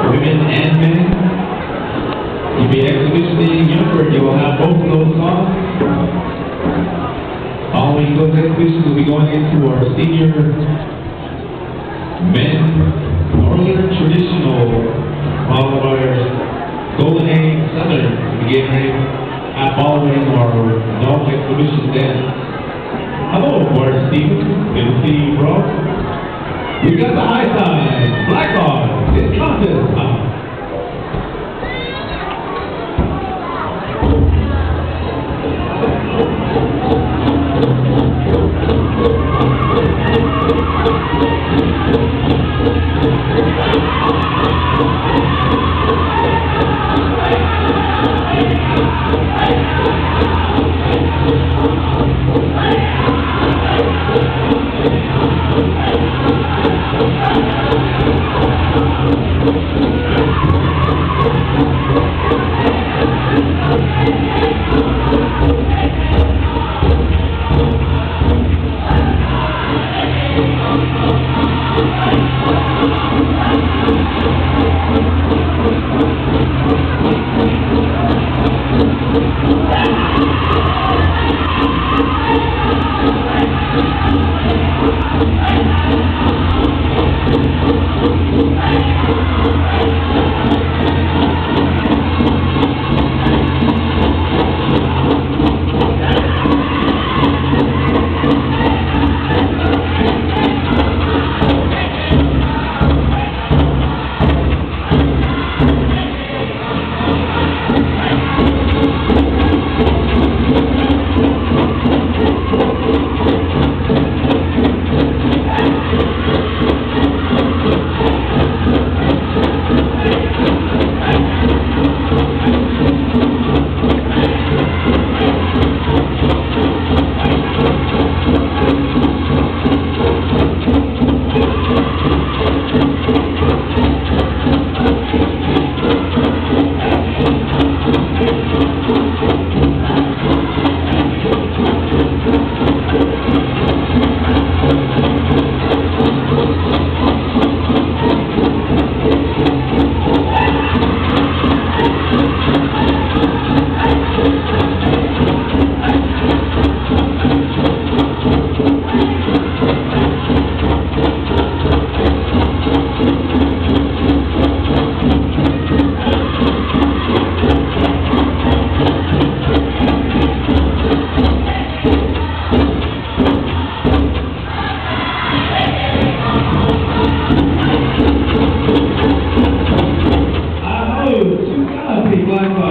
women and men. If you're exhibitioning younger, you will have both of those songs. Following those exhibitions, we'll be going into our senior men Northern Traditional, followed by our Golden Age Southern, begin right at following our adult exhibition then. Hello, Martin Stevens. Good to see you, bro. We got the high side, Black Hawk, it's contest time. Black